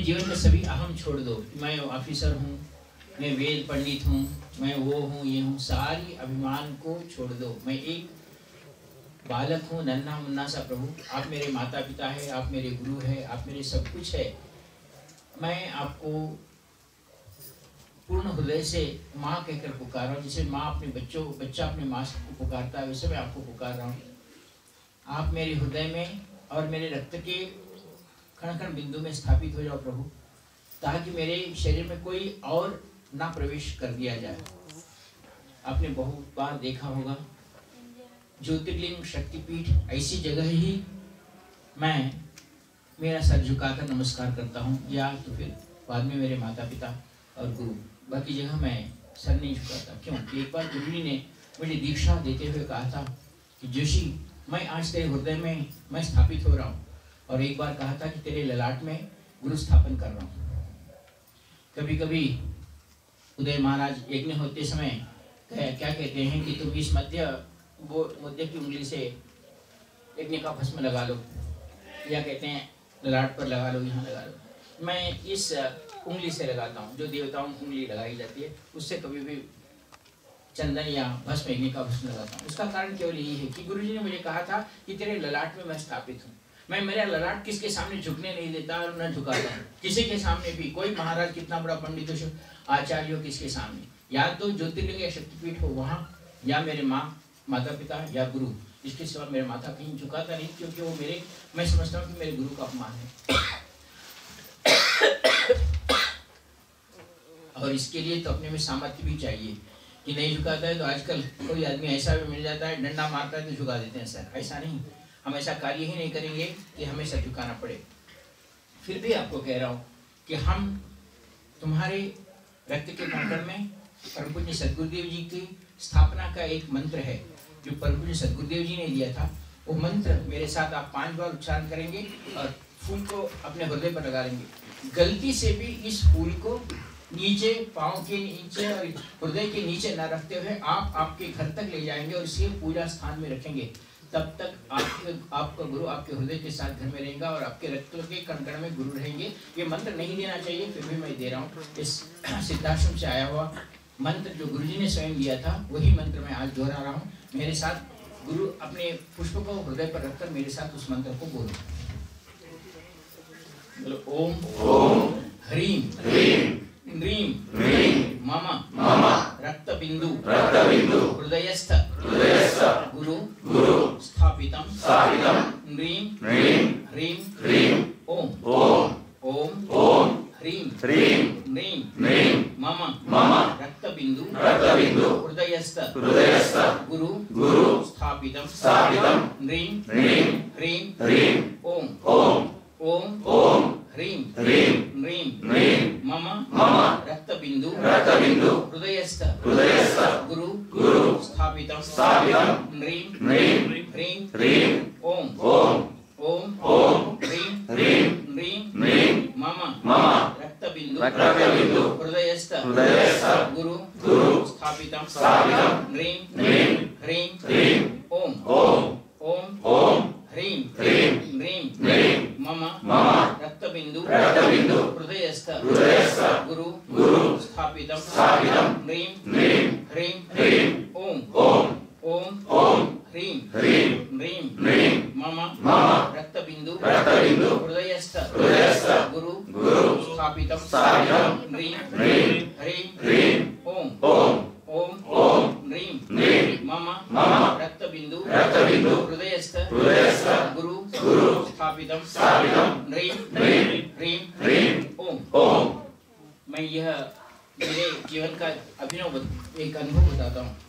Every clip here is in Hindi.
जीवन में सभी अहम छोड़ दो। मैं ऑफिसर हूँ, मैं वेद पंडित हूँ, मैं वो हूँ, ये हूँ, सारी अभिमान को छोड़ दो। मैं एक बालक हूँ, नन्हा मुन्ना सा। प्रभु आप मेरे माता पिता है, आप मेरे गुरु है, आप मेरे सब कुछ है। मैं आपको पूर्ण हृदय से माँ कहकर पुकार रहा हूँ। जैसे माँ अपने बच्चा अपने माँ को पुकारता है, वैसे मैं आपको पुकार रहा हूँ। आप मेरे हृदय में और मेरे रक्त के कण कण बिंदु में स्थापित हो जाओ प्रभु, ताकि मेरे शरीर में कोई और ना प्रवेश कर दिया जाए। आपने बहुत बार देखा होगा, ज्योतिर्लिंग शक्तिपीठ ऐसी जगह ही मैं मेरा सर झुकाकर नमस्कार करता हूँ, या तो फिर बाद में मेरे माता पिता और गुरु। बाकी जगह मैं सर नहीं झुकाता। क्यों? एक बार गुरु जी ने मुझे दीक्षा देते हुए कहा था कि जोशी, मैं आज तेरे हृदय में मैं स्थापित हो रहा हूँ, और एक बार कहा था कि तेरे ललाट में गुरु स्थापन कर रहा हूँ। कभी कभी उदय महाराज यज्ञ होते समय क्या कहते हैं कि तुम इस मध्य की उंगली से यज्ञ का भस्म लगा लो, या कहते हैं ललाट पर लगा लो, यहाँ लगा लो। मैं इस उंगली से लगाता हूँ, जो देवताओं की उंगली लगाई जाती है, उससे कभी भी चंदन या भस्म यज्ञ का भस्म लगाता हूँ। उसका कारण केवल यही है कि गुरुजी ने मुझे कहा था कि तेरे ललाट में मैं स्थापित हूँ। मैं मेरा ललाट किसके सामने झुकने नहीं देता और न झुकाता हूँ, किसी के सामने भी। कोई महाराज कितना बड़ा पंडित हो, आचार्य हो, किसके सामने, या तो ज्योतिर्लिंग या शक्तिपीठ हो वहाँ, या मेरे माता पिता या गुरु, इसके सिवा मेरे माथा कहीं झुकाता नहीं, क्योंकि वो मैं समझता हूँ कि मेरे गुरु का अपमान है। और इसके लिए तो अपने में सामर्थ्य भी चाहिए कि नहीं झुकाता है तो आजकल कोई आदमी ऐसा भी मिल जाता है, डंडा मारता है तो झुका देते हैं। सर ऐसा नहीं, हम ऐसा कार्य ही नहीं करेंगे कि हमेशा झुकाना पड़े। फिर भी आपको कह रहा हूँ कि हम तुम्हारे रक्त के कंकड़ में परम पूज्य सद्गुरुदेव जी की स्थापना का एक मंत्र है जो परम पूज्य सद्गुरुदेव जी ने दिया था। वो मंत्र मेरे साथ आप 5 बार उच्चारण करेंगे और फूल को अपने हृदय पर लगा लेंगे। गलती से भी इस फूल को नीचे, पाँव के नीचे और हृदय के नीचे न रखते हुए आप आपके घर तक ले जाएंगे और इसे पूजा स्थान में रखेंगे। तब तक आपका गुरु आपके हृदय के साथ घर में रहेगा और आपके रक्त के कण में गुरु रहेंगे। ये मंत्र नहीं देना चाहिए, फिर भी मैं दे रहा हूँ। इस सिद्धाश्रम से आया हुआ मंत्र जो गुरुजी ने स्वयं दिया था, वही मंत्र मैं आज दोहरा रहा हूँ। मेरे साथ गुरु अपने पुष्प को हृदय पर रखकर मेरे साथ उस मंत्र को बोलो। ओम ह्रीं ह्रीं मम रक्त बिंदु हृदयस्थ गुरु स्थापितं ह्रीं ह्रीं ओम ह्रीं ह्रीं मम रक्त बिंदु हृदयस्थ गुरु स्थापितं ह्रीं ह्रीं ओम ह्रीं ह्रीं मम रक्त बिंदु हृदयस्थ गुरु स्थापितं ह्रीं ह्रीं ओम ह्रीं ह्रीं मम रक्त बिंदु हृदयस्थ गुरु स्थापितं ह्रीं ह्रीं ओम ह्रीं ह्रीं मम रक्त बिंदु हृदयस्थ गुरु स्थापितं ह्रीं ह्रीं ओम ह्रीं ह्रीं मम रक्त बिंदु हृदयस्थ गुरु स्थापितं ह्रीं ह्रीं ओम ह्रीं मम रक्त बिंदु हृदयस्थ गुरु स्थापितं ह्रीं ह्रीं ओम। मैं यह मेरे जीवन का अभिनव एक अनुभव बताता हूँ।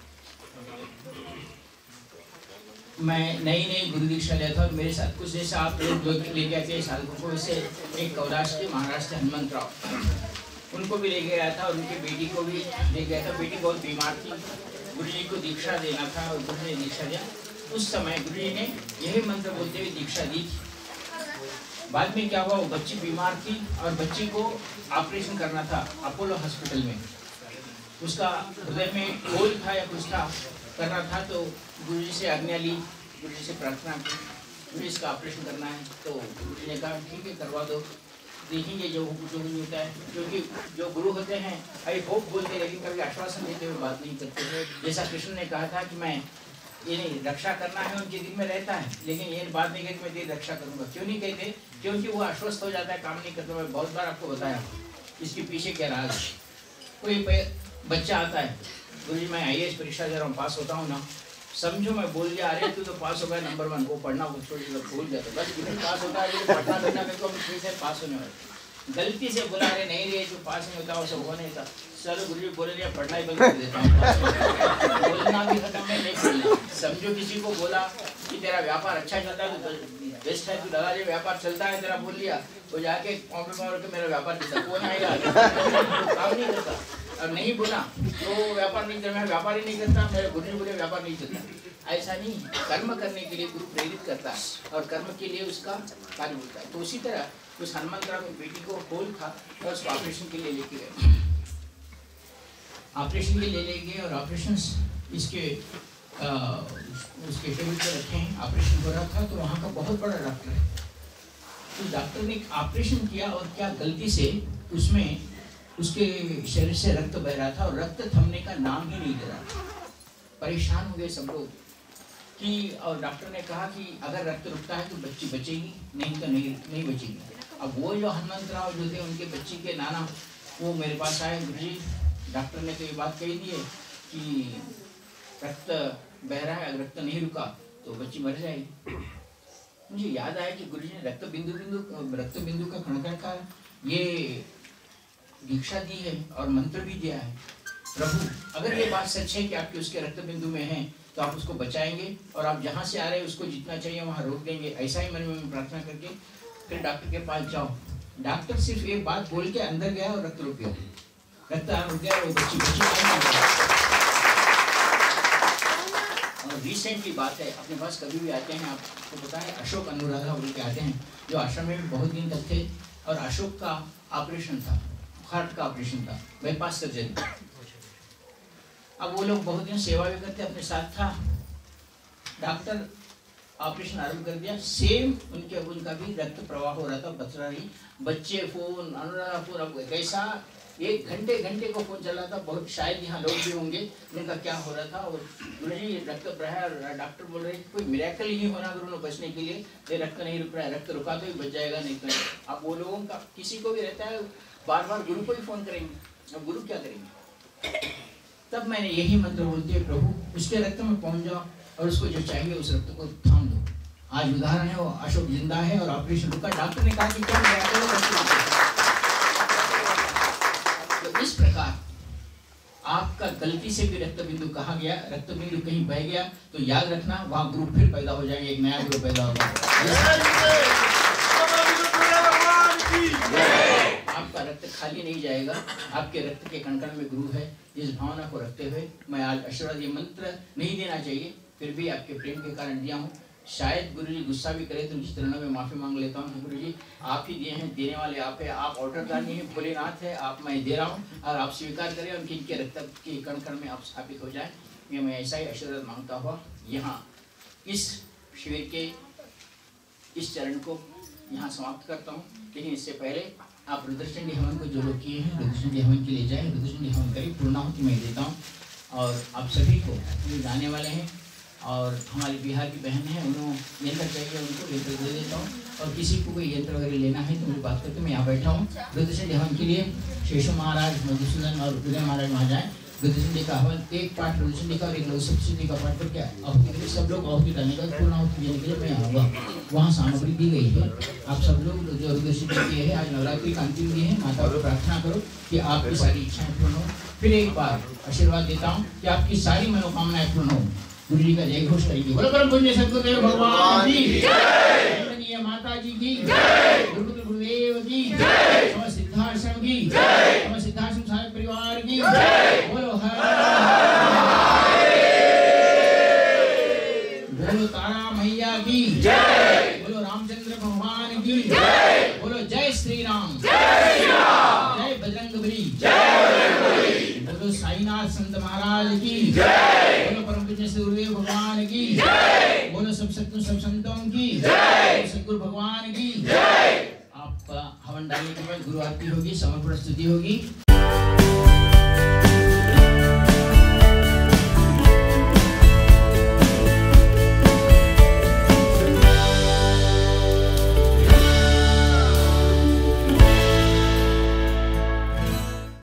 मैं नई गुरु दीक्षा लिया था और मेरे साथ कुछ जैसा आप लोग लेके आते हैं साधकों को, वैसे एक कौलाश के महाराष्ट्र हनुमंत राव, उनको भी लेके गया था और उनकी बेटी को भी ले गया था। बेटी बहुत बीमार थी, गुरु जी को दीक्षा देना था और गुरु ने दीक्षा दिया। उस समय गुरु जी ने यही मंत्र बोलते हुए दीक्षा दी थी। बाद में क्या हुआ, वो बच्ची बीमार थी और बच्ची को ऑपरेशन करना था अपोलो हॉस्पिटल में। उसका हृदय में होल था या कुछ था, करना था। तो गुरु जी से आज्ञा ली, गुरु जी से प्रार्थना की, गुरु जी इसका ऑपरेशन करना है। तो गुरु जी ने कहा ठीक है करवा दो। देखेंगे जो नहीं होता है, क्योंकि जो गुरु होते हैं आई होप बोलते हैं लेकिन कभी आश्वासन देते हुए बात नहीं करते। जैसा कृष्ण ने कहा था कि मैं ये नहीं रक्षा करना है, उनके दिल में रहता है, लेकिन ये बात नहीं कहते मैं तेरी रक्षा करूंगा। क्यों नहीं कहते? क्योंकि वो आश्वस्त हो जाता है, काम नहीं करता। मैं बहुत बार आपको बताया इसके पीछे क्या राज। कोई बच्चा आता है, गुरुजी मैं IAS परीक्षा दे रहा हूँ, पास होता हूँ ना, समझो मैं बोल दिया अरे तू तो पास हो गया नंबर 1, वो पढ़ना वो छोड़ भूल जाता, बस इधर पास होता है, पढ़ना करना मेरे को ठीक से पास होने वाले। गलती से बोला अरे नहीं रे तू पास नहीं होता, वो सब हो नहीं था, चलो गुरुजी बोले दिया पढ़ना ही बंद कर देता हूँ, बोलना भी खत्म है, नहीं पढ़ना। समझो किसी को बोला कि तेरा व्यापार अच्छा चलता है तो बेस्ट है, तू लगा दे व्यापार चलता है तेरा, बोल लिया वो जाके कॉम्प्लीमेंट के मेरा व्यापार चलता, कौन आएगा? काम नहीं करता। और नहीं बोला तो व्यापार नहीं करना, व्यापार ही नहीं करता, मेरे गुरु बोले व्यापार नहीं चलता। ऐसा नहीं, कर्म करने के लिए गुरु प्रेरित करता है और कर्म के लिए उसका कार्य होता है। तो उसी तरह उस हनुमंतराव की बेटी को होल था और उसको ऑपरेशन के लिए लेके गए, ऑपरेशन के लिए ले गए और ऑपरेशन इसके उसके टेबल पर रखे हैं, ऑपरेशन हो रहा था। तो वहाँ का बहुत बड़ा डॉक्टर है, तो डॉक्टर ने ऑपरेशन किया और क्या गलती से उसमें उसके शरीर से रक्त बह रहा था और रक्त थमने का नाम ही नहीं ले रहा था। परेशान हो गए सब लोग कि, और डॉक्टर ने कहा कि अगर रक्त रुकता है तो बच्ची बचेगी, नहीं तो नहीं बचेगी। अब वो जो हनुमंतराव जो थे उनके बच्ची के नाना वो मेरे पास आए, गुरुजी डॉक्टर ने तो ये बात कही दी है कि रक्त बह रहा है, अगर रक्त नहीं रुका तो बच्ची मर जाएगी। मुझे याद आया कि गुरुजी ने रक्त बिंदु का कण का ये दीक्षा दी है और मंत्र भी दिया है। प्रभु अगर ये बात सच है कि आपके उसके रक्त बिंदु में है तो आप उसको बचाएंगे और आप जहाँ से आ रहे हैं उसको जितना चाहिए वहाँ रोक देंगे, ऐसा ही मन में प्रार्थना करके फिर डॉक्टर के पास जाओ। डॉक्टर सिर्फ एक बात बोल के अंदर गया और रक्त रुक गया, रक्त रुक गया, वो बच्ची और रिसेंटली बात है, अपने पास कभी भी आते हैं आपको पता है अशोक अनुराधा बोल के आते हैं जो आश्रम में भी बहुत दिन तक थे और अशोक का ऑपरेशन था, हार्ट का ऑपरेशन था, बाईपास सर्जरी। अब वो लोग बहुत दिन सेवा भी करते, अपने साथ था। डॉक्टर ऑपरेशन आरंभ कर दिया, सेम उनका भी रक्त प्रवाह हो रहा था, बचरा नहीं। बच्चे फोन, अनुराधा फोन, अब कैसा 1 घंटे को फोन चला था। बहुत शायद यहाँ लोग भी होंगे जिनका क्या हो रहा था। और गुरुजी रक्त प्रवाह, डॉक्टर बोल रहे कोई मिरेकल ही होना गुरु बचने के लिए, ये रक्त नहीं रुक रहा है, रक्त रुका तो ही बच जाएगा, नहीं तो। अब वो लोगों का किसी को भी रहता है बार बार गुरु को ही फोन करेंगे, अब गुरु क्या करेंगे? तब मैंने यही मंत्र बोलती है, प्रभु उसके रक्त में पहुंच जाओ और उसको जो चाहिए उस रक्त को थाम दो। आज उदाहरण है, वो अशोक जिंदा है और ऑपरेशन रुका। डॉक्टर ने कहा कि क्या तो इस प्रकार आपका गलती से भी रक्त बिंदु कहा गया, रक्त बिंदु कहीं बह गया तो याद रखना वहां गुरु फिर पैदा हो जाएंगे, एक नया गुरु पैदा होगा। आपका रक्त खाली नहीं जाएगा, आपके रक्त के कण-कण में गुरु है। इस भावना को रखते हुए मैं आज आशीर्वाद, ये मंत्र नहीं देना चाहिए फिर भी आपके प्रेम के कारण दिया हूँ। शायद गुरुजी गुस्सा भी करे तो उनकी चरणों में माफी मांग लेता हूँ। गुरुजी आप ही दिए हैं, देने वाले आप है, आप ऑर्डरदार नहीं है, भोलेनाथ है, आप मैं दे रहा हूँ और आप स्वीकार करें और इनके रक्त के कण-कण में आप स्थापित हो जाए। ये मैं ऐसा ही आशीर्वाद मांगता हुआ यहाँ इस शिविर के इस चरण को यहाँ समाप्त करता हूँ। लेकिन इससे पहले आप रुद्रचंडी हवन को जो लोग किए हैं रुद्रचंडी हवन के लिए जाए, रुद्रचंडी हवन करें, पूर्णाहुति मैं देता हूँ। और आप सभी को ये जाने वाले हैं और हमारी बिहार की बहन है, उन्होंने यंत्र चाहिए, उनको यंत्र दे देता हूँ। और किसी को कोई यंत्र वगैरह लेना है तो मेरी बात करके मैं यहाँ बैठा हूँ। रुद्रचंडी हवन के लिए शेषु महाराज, मधुसूदन और उदय महाराज वहाँ जाए। रुद्रचंडी का हवन एक पाठ रुद्रचंडी का और एक लघु सप्तशती का पाठ करके आहुति के लिए सब लोग आहुति डालने का, पूर्णाहुति देने के लिए मैं आऊँगा। वहाँ सामग्री दी गई है, आप सब लोग जो रुद्रचंडी किए हैं, आज नवरात्रि का अंतिम दिन है, माता को प्रार्थना करो कि आपकी सारी इच्छाएं पूर्ण हो। फिर एक बार आशीर्वाद देता हूँ कि आपकी सारी मनोकामनाएं पूर्ण हो। गुरु जी का जय घोष करेंगे। बोलो परम पूज्य सद्गुरुदेव भगवान की जय, माता जी की जय, गुरुदेव की जय, समस्त सिद्धाश्रम की जय, समस्त सिद्धाश्रम सारे परिवार की जय। बोलो बोलो तारा मैया की जय, बोलो रामचंद्र भगवान की जय, बोलो जय श्री राम, जय बजरंगबली, बोलो साईनाथ संत महाराज की जय, बोलो परम पूज्य गुरुदेव भगवान की जय, बोलो सब सत्तों सब संतों की जय, सतगुरु भगवान की जय। आपका हवन डालने के बाद गुरु आरती होगी, समर्पण स्तुति होगी।